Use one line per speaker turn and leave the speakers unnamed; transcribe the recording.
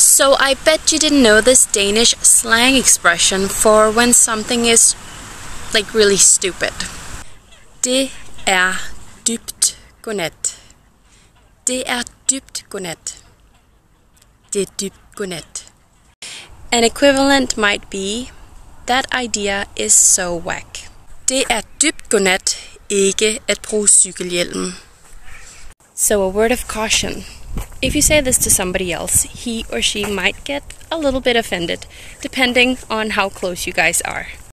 So I bet you didn't know this Danish slang expression for when something is like really stupid. Det er dybt godnat. Det er dybt godnat. Det er dybt godnat. An equivalent might be, that idea is so whack. Det er dybt godnat ikke at bruge cykelhjelm. So a word of caution. If you say this to somebody else, he or she might get a little bit offended, depending on how close you guys are.